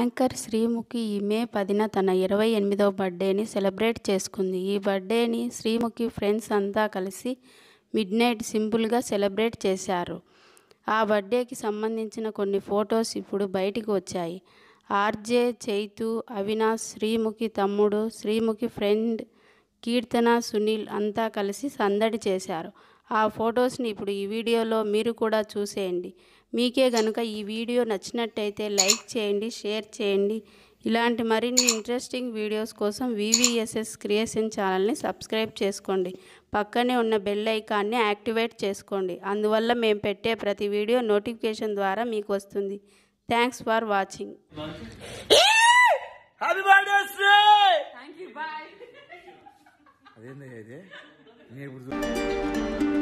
Anchor Sreemukhi ఈ మే 10న తన 28వ బర్త్డేని celebrate చేసుకుంది. ఈ బర్త్డేని శ్రీముఖి ఫ్రెండ్స్ అంతా కలిసి మిడ్నైట్ సింపుల్గా సెలబ్రేట్ చేశారు. ఆ బర్త్డేకి సంబంధించిన కొన్ని ఫొటోస్ ఇప్పుడు బయటికి వచ్చాయి. ఆర్జే చైతు, అవినాష్, శ్రీముఖి తమ్ముడు, శ్రీముఖి ఫ్రెండ్ కీర్తన, సునీల్ అంతా కలిసి సందడి చేశారు. ఆ ఫొటోస్ని ఇప్పుడు ఈ వీడియోలో మీరు కూడా చూసేయండి. మీకే గనుక ఈ వీడియో నచ్చినట్టయితే లైక్ చేయండి, షేర్ చేయండి. ఇలాంటి మరిన్ని ఇంట్రెస్టింగ్ వీడియోస్ కోసం వివిఎస్ఎస్ క్రియేషన్ ఛానల్ని సబ్స్క్రైబ్ చేసుకోండి. పక్కనే ఉన్న బెల్ ఐకాన్ని యాక్టివేట్ చేసుకోండి. అందువల్ల మేము పెట్టే ప్రతి వీడియో నోటిఫికేషన్ ద్వారా మీకు వస్తుంది. Thanks for watching. Happy birthday Sri. Thank you. Bye. అదేంది ఇది?